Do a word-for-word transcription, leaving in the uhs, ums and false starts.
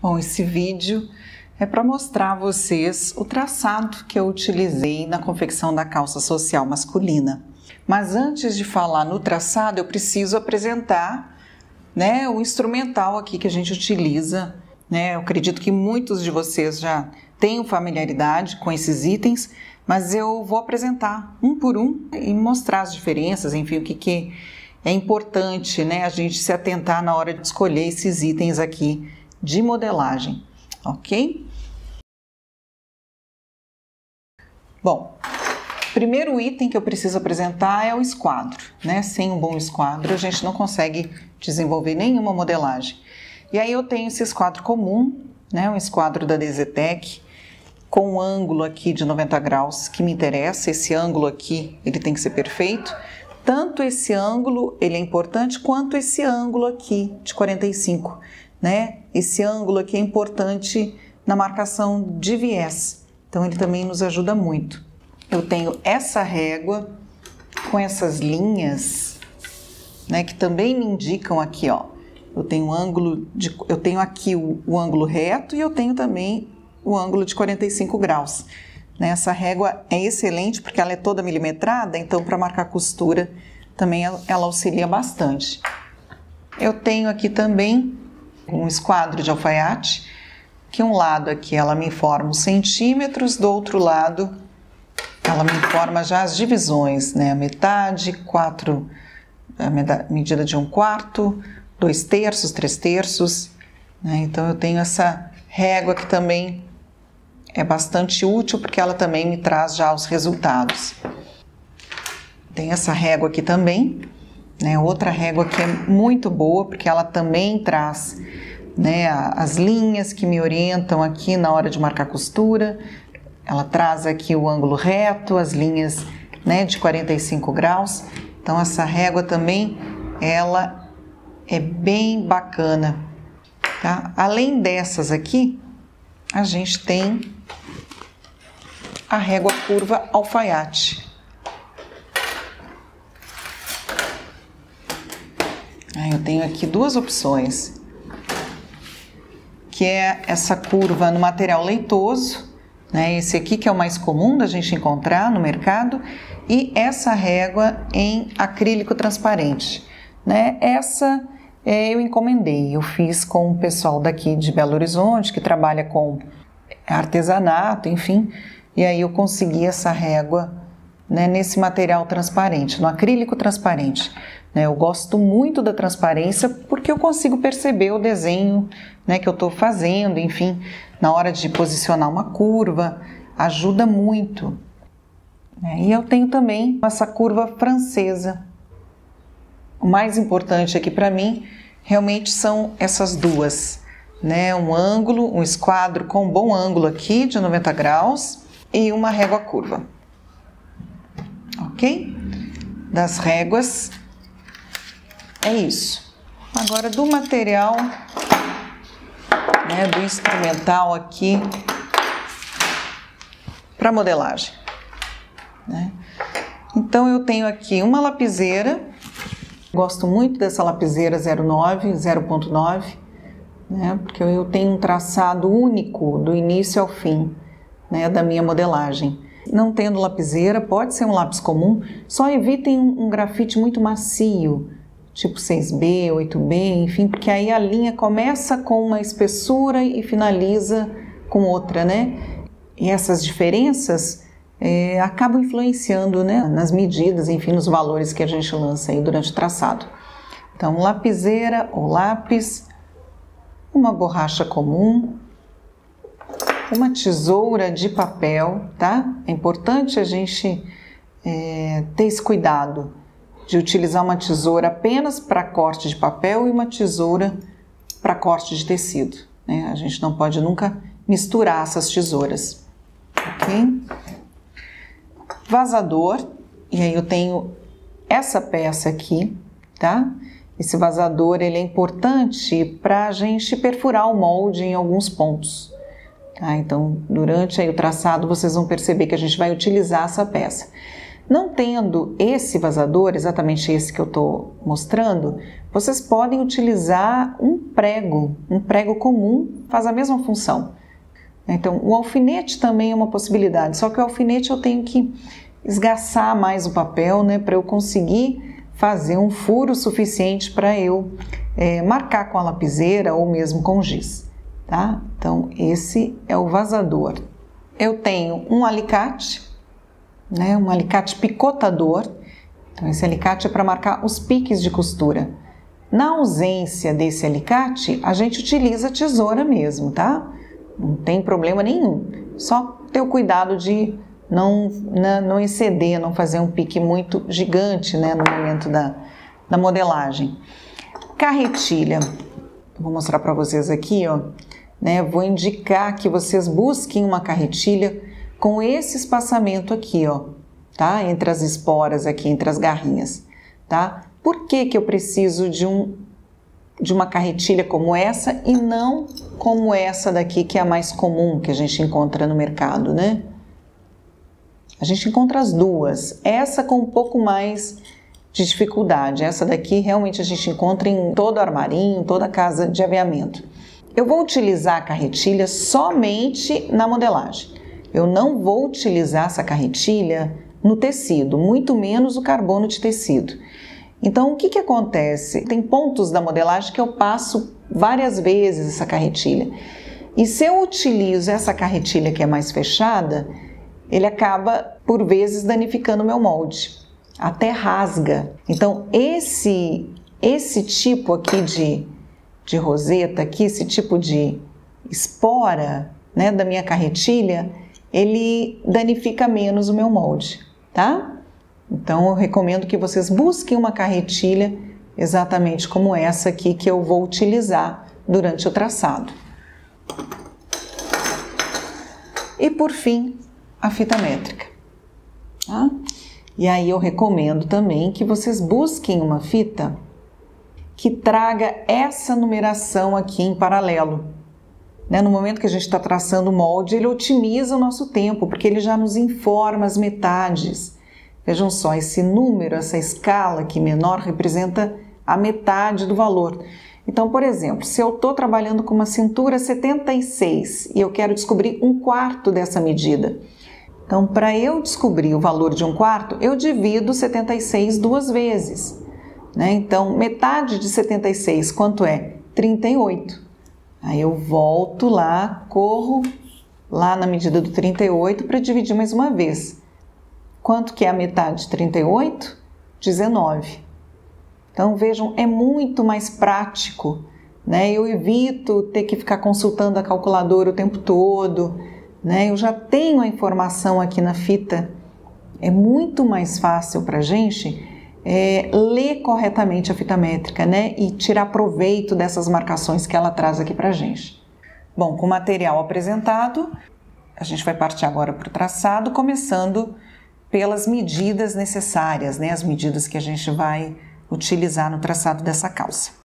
Bom, esse vídeo é para mostrar a vocês o traçado que eu utilizei na confecção da calça social masculina. Mas antes de falar no traçado, eu preciso apresentar, né, o instrumental aqui que a gente utiliza, né? Eu acredito que muitos de vocês já tenham familiaridade com esses itens, mas eu vou apresentar um por um e mostrar as diferenças, enfim, o que, que é importante, né, a gente se atentar na hora de escolher esses itens aqui de modelagem, ok? Bom, primeiro item que eu preciso apresentar é o esquadro, né? Sem um bom esquadro a gente não consegue desenvolver nenhuma modelagem. E aí eu tenho esse esquadro comum, né? Um esquadro da Desetec, com um ângulo aqui de noventa graus que me interessa. Esse ângulo aqui, ele tem que ser perfeito. Tanto esse ângulo, ele é importante, quanto esse ângulo aqui de quarenta e cinco, né? Esse ângulo aqui é importante na marcação de viés, então ele também nos ajuda muito. Eu tenho essa régua com essas linhas, né, que também me indicam aqui, ó. Eu tenho um ângulo de, eu tenho aqui o, o ângulo reto e eu tenho também o ângulo de quarenta e cinco graus. Né? Essa régua é excelente porque ela é toda milimetrada, então para marcar costura também ela, ela auxilia bastante. Eu tenho aqui também um esquadro de alfaiate, que um lado aqui ela me informa os centímetros, do outro lado ela me informa já as divisões, né? A metade, quatro, a medida de um quarto, dois terços, três terços, né? Então eu tenho essa régua que também é bastante útil porque ela também me traz já os resultados. Tem essa régua aqui também, né? Outra régua que é muito boa porque ela também traz, né, as linhas que me orientam aqui na hora de marcar costura. Ela traz aqui o ângulo reto, as linhas, né, de quarenta e cinco graus. Então essa régua também, ela é bem bacana, tá? Além dessas aqui, a gente tem a régua curva alfaiate. Aí eu tenho aqui duas opções, que é essa curva no material leitoso, né? Esse aqui que é o mais comum da gente encontrar no mercado, e essa régua em acrílico transparente, né? Essa é, eu encomendei, eu fiz com o pessoal daqui de Belo Horizonte, que trabalha com artesanato, enfim, e aí eu consegui essa régua, né, nesse material transparente, no acrílico transparente. Né? Eu gosto muito da transparência porque eu consigo perceber o desenho, né, que eu estou fazendo, enfim, na hora de posicionar uma curva, ajuda muito. Né? E eu tenho também essa curva francesa. O mais importante aqui para mim realmente são essas duas, né? Um ângulo, um esquadro com um bom ângulo aqui de noventa graus e uma régua curva. Ok? Das réguas é isso. Agora do material, né, do instrumental aqui para modelagem, né? Então eu tenho aqui uma lapiseira, gosto muito dessa lapiseira zero nove, zero ponto nove, né, porque eu tenho um traçado único do início ao fim, né, da minha modelagem. Não tendo lapiseira, pode ser um lápis comum, só evitem um, um grafite muito macio, tipo seis B, oito B, enfim, porque aí a linha começa com uma espessura e finaliza com outra, né? E essas diferenças é, acabam influenciando, né, nas medidas, enfim, nos valores que a gente lança aí durante o traçado. Então, lapiseira ou lápis, uma borracha comum, uma tesoura de papel, tá? É importante a gente é, ter esse cuidado de utilizar uma tesoura apenas para corte de papel e uma tesoura para corte de tecido, né? A gente não pode nunca misturar essas tesouras, ok? Vazador, e aí eu tenho essa peça aqui, tá? Esse vazador, ele é importante para a gente perfurar o molde em alguns pontos, tá? Então, durante aí o traçado, vocês vão perceber que a gente vai utilizar essa peça. Não tendo esse vazador, exatamente esse que eu estou mostrando, vocês podem utilizar um prego, um prego comum, faz a mesma função. Então, o alfinete também é uma possibilidade, só que o alfinete eu tenho que esgaçar mais o papel, né, para eu conseguir fazer um furo suficiente para eu é, marcar com a lapiseira ou mesmo com giz, tá? Então, esse é o vazador. Eu tenho um alicate, né, um alicate picotador. Então, esse alicate é para marcar os piques de costura. Na ausência desse alicate, a gente utiliza a tesoura mesmo, tá? Não tem problema nenhum. Só ter o cuidado de não, não, não exceder, não fazer um pique muito gigante, né, no momento da, da modelagem. Carretilha. Vou mostrar para vocês aqui, ó. Né, vou indicar que vocês busquem uma carretilha com esse espaçamento aqui, ó, tá? Entre as esporas aqui, entre as garrinhas, tá? Por que que eu preciso de, um, de uma carretilha como essa e não como essa daqui, que é a mais comum que a gente encontra no mercado, né? A gente encontra as duas, essa com um pouco mais de dificuldade, essa daqui realmente a gente encontra em todo armarinho, toda casa de aviamento. Eu vou utilizar a carretilha somente na modelagem. Eu não vou utilizar essa carretilha no tecido, muito menos o carbono de tecido. Então, o que que acontece? Tem pontos da modelagem que eu passo várias vezes essa carretilha. E se eu utilizo essa carretilha que é mais fechada, ele acaba, por vezes, danificando o meu molde. Até rasga. Então, esse, esse tipo aqui de, de roseta, aqui, esse tipo de espora, né, da minha carretilha, ele danifica menos o meu molde, tá? Então, eu recomendo que vocês busquem uma carretilha exatamente como essa aqui que eu vou utilizar durante o traçado. E, por fim, a fita métrica, tá? E aí eu recomendo também que vocês busquem uma fita que traga essa numeração aqui em paralelo. Né? No momento que a gente está traçando o molde, ele otimiza o nosso tempo, porque ele já nos informa as metades. Vejam só, esse número, essa escala aqui menor, representa a metade do valor. Então, por exemplo, se eu estou trabalhando com uma cintura setenta e seis e eu quero descobrir um quarto dessa medida, então, para eu descobrir o valor de um quarto, eu divido setenta e seis duas vezes. Né? Então, metade de setenta e seis, quanto é? trinta e oito. Aí eu volto lá, corro lá na medida do trinta e oito para dividir mais uma vez. Quanto que é a metade de trinta e oito? dezenove. Então, vejam, é muito mais prático, né? Eu evito ter que ficar consultando a calculadora o tempo todo, né? Eu já tenho a informação aqui na fita. É muito mais fácil para a gente é, ler corretamente a fita métrica, né? E tirar proveito dessas marcações que ela traz aqui para a gente. Bom, com o material apresentado, a gente vai partir agora para o traçado, começando pelas medidas necessárias, né? As medidas que a gente vai utilizar no traçado dessa calça.